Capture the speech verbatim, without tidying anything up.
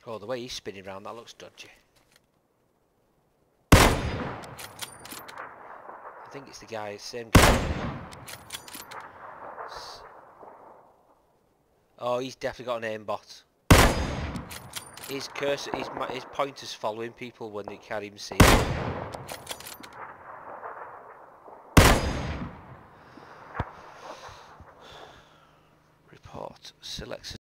Oh, the way he's spinning around, that looks dodgy. I think it's the guy, same guy. Oh, he's definitely got an aimbot. His cursor, his, his pointer's following people when they can't even see them. Report, select